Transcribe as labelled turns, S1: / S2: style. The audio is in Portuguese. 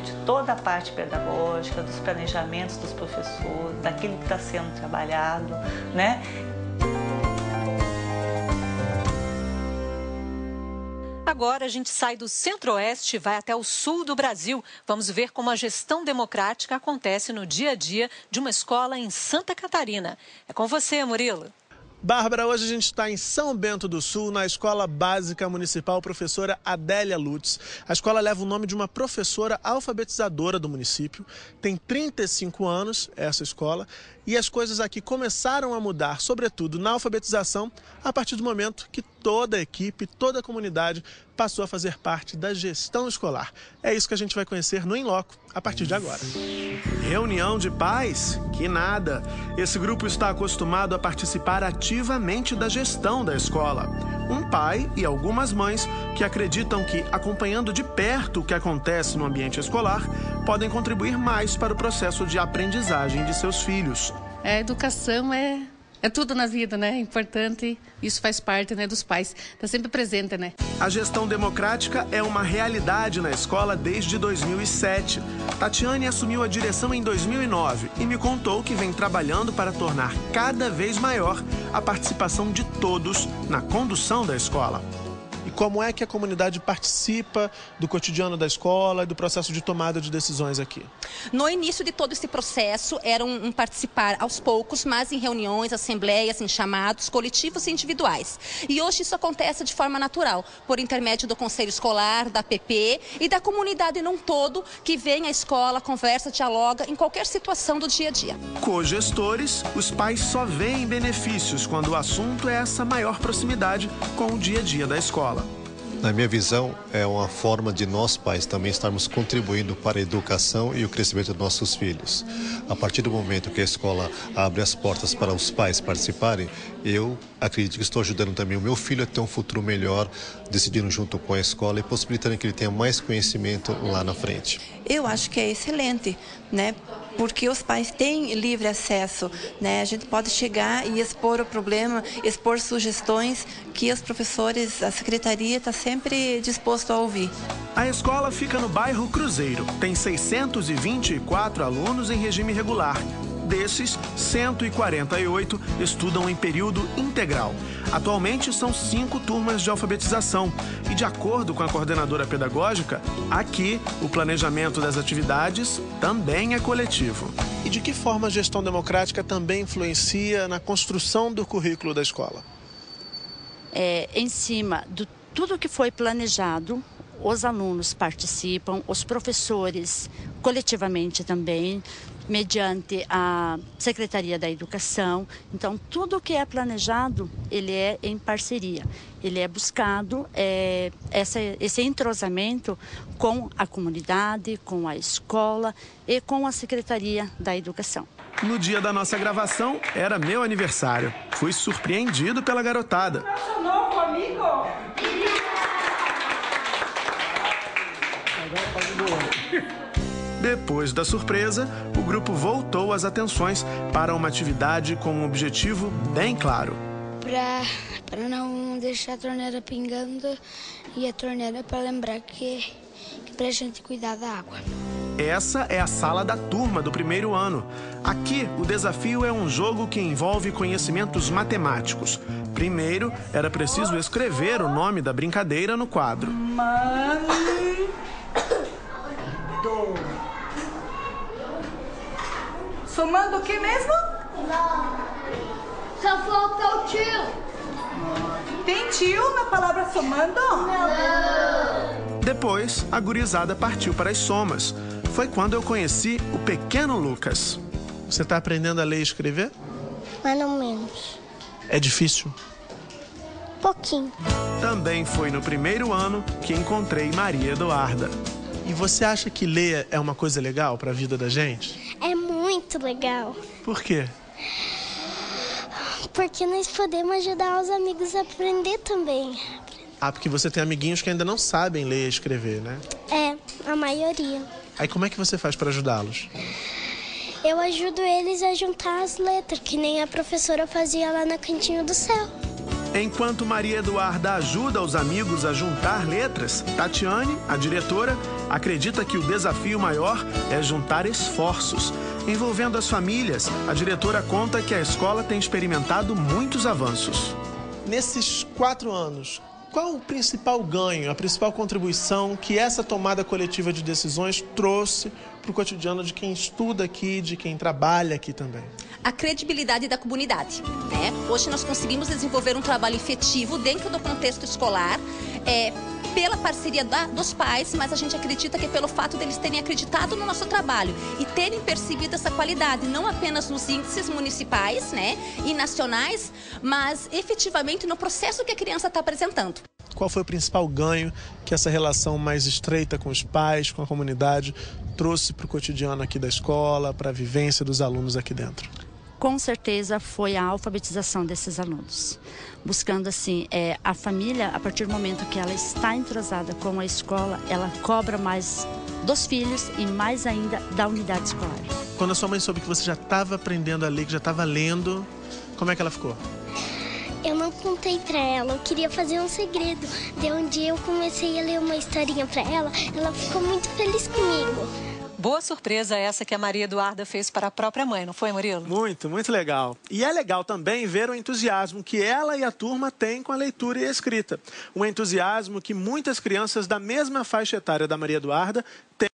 S1: de toda a parte pedagógica, dos planejamentos dos professores, daquilo que está sendo trabalhado, né?
S2: Agora a gente sai do Centro-Oeste e vai até o sul do Brasil. Vamos ver como a gestão democrática acontece no dia a dia de uma escola em Santa Catarina. É com você, Murilo.
S3: Bárbara, hoje a gente está em São Bento do Sul, na Escola Básica Municipal Professora Adélia Lutz. A escola leva o nome de uma professora alfabetizadora do município. Tem 35 anos essa escola e as coisas aqui começaram a mudar, sobretudo na alfabetização, a partir do momento que toda a equipe, toda a comunidade passou a fazer parte da gestão escolar. É isso que a gente vai conhecer no In Loco a partir de agora. Reunião de pais? Que nada! Esse grupo está acostumado a participar ativamente da gestão da escola. Um pai e algumas mães que acreditam que, acompanhando de perto o que acontece no ambiente escolar, podem contribuir mais para o processo de aprendizagem de seus filhos.
S4: A educação é tudo na vida, né? É importante, isso faz parte, né, dos pais. Está sempre presente, né?
S3: A gestão democrática é uma realidade na escola desde 2007. Tatiane assumiu a direção em 2009 e me contou que vem trabalhando para tornar cada vez maior a participação de todos na condução da escola. E como é que a comunidade participa do cotidiano da escola e do processo de tomada de decisões aqui?
S5: No início de todo esse processo, era um participar aos poucos, mas em reuniões, assembleias, em chamados coletivos e individuais. E hoje isso acontece de forma natural, por intermédio do Conselho Escolar, da PP e da comunidade num todo, que vem à escola, conversa, dialoga em qualquer situação do dia a dia.
S3: Cogestores, os pais só veem benefícios quando o assunto é essa maior proximidade com o dia a dia da escola.
S6: Na minha visão, é uma forma de nós pais também estarmos contribuindo para a educação e o crescimento dos nossos filhos. A partir do momento que a escola abre as portas para os pais participarem, eu acredito que estou ajudando também o meu filho a ter um futuro melhor, decidindo junto com a escola e possibilitando que ele tenha mais conhecimento lá na frente.
S7: Eu acho que é excelente, né? Porque os pais têm livre acesso, né? A gente pode chegar e expor o problema, expor sugestões que os professores, a secretaria está sempre disposto a ouvir.
S3: A escola fica no bairro Cruzeiro. Tem 624 alunos em regime regular. Desses, 148 estudam em período integral. Atualmente, são 5 turmas de alfabetização. E, de acordo com a coordenadora pedagógica, aqui o planejamento das atividades também é coletivo. E de que forma a gestão democrática também influencia na construção do currículo da escola?
S8: Em cima de tudo que foi planejado, os alunos participam, os professores coletivamente também, mediante a Secretaria da Educação. Então, tudo que é planejado, ele é em parceria. Ele é buscado, esse entrosamento com a comunidade, com a escola e com a Secretaria da Educação.
S3: No dia da nossa gravação, era meu aniversário. Fui surpreendido pela garotada.
S9: Nosso novo amigo!
S3: Depois da surpresa, o grupo voltou as atenções para uma atividade com um objetivo bem claro.
S10: Para não deixar a torneira pingando e a torneira para lembrar que para a gente cuidar da água.
S3: Essa é a sala da turma do primeiro ano. Aqui, o desafio é um jogo que envolve conhecimentos matemáticos. Primeiro, era preciso escrever o nome da brincadeira no quadro.
S9: Somando o que mesmo?
S10: Não. Só falta o tio.
S9: Tem tio na palavra somando?
S10: Não.
S3: Depois, a gurizada partiu para as somas. Foi quando eu conheci o pequeno Lucas. Você está aprendendo a ler e escrever?
S10: Mais ou menos.
S3: É difícil?
S10: Pouquinho.
S3: Também foi no primeiro ano que encontrei Maria Eduarda. E você acha que ler é uma coisa legal para a vida da gente?
S10: É muito legal.
S3: Por quê?
S10: Porque nós podemos ajudar os amigos a aprender também.
S3: Ah, porque você tem amiguinhos que ainda não sabem ler e escrever, né?
S10: É, a maioria.
S3: Aí como é que você faz para ajudá-los?
S10: Eu ajudo eles a juntar as letras, que nem a professora fazia lá no Cantinho do Céu.
S3: Enquanto Maria Eduarda ajuda os amigos a juntar letras, Tatiane, a diretora, acredita que o desafio maior é juntar esforços. Envolvendo as famílias, a diretora conta que a escola tem experimentado muitos avanços. Nesses 4 anos, qual o principal ganho, a principal contribuição que essa tomada coletiva de decisões trouxe para o cotidiano de quem estuda aqui, de quem trabalha aqui também?
S5: A credibilidade da comunidade, né? Hoje nós conseguimos desenvolver um trabalho efetivo dentro do contexto escolar, pela parceria dos pais, mas a gente acredita que é pelo fato deles terem acreditado no nosso trabalho e terem percebido essa qualidade, não apenas nos índices municipais, né, e nacionais, mas efetivamente no processo que a criança está apresentando.
S3: Qual foi o principal ganho que essa relação mais estreita com os pais, com a comunidade, trouxe para o cotidiano aqui da escola, para a vivência dos alunos aqui dentro?
S8: Com certeza foi a alfabetização desses alunos. Buscando assim, a família, a partir do momento que ela está entrosada com a escola, ela cobra mais dos filhos e mais ainda da unidade escolar.
S3: Quando a sua mãe soube que você já estava aprendendo a ler, que já estava lendo, como é que ela ficou?
S10: Eu não contei pra ela, eu queria fazer um segredo. De um dia eu comecei a ler uma historinha pra ela, ela ficou muito feliz comigo.
S2: Boa surpresa essa que a Maria Eduarda fez para a própria mãe, não foi, Murilo?
S3: Muito, muito legal. E é legal também ver o entusiasmo que ela e a turma têm com a leitura e a escrita. Um entusiasmo que muitas crianças da mesma faixa etária da Maria Eduarda têm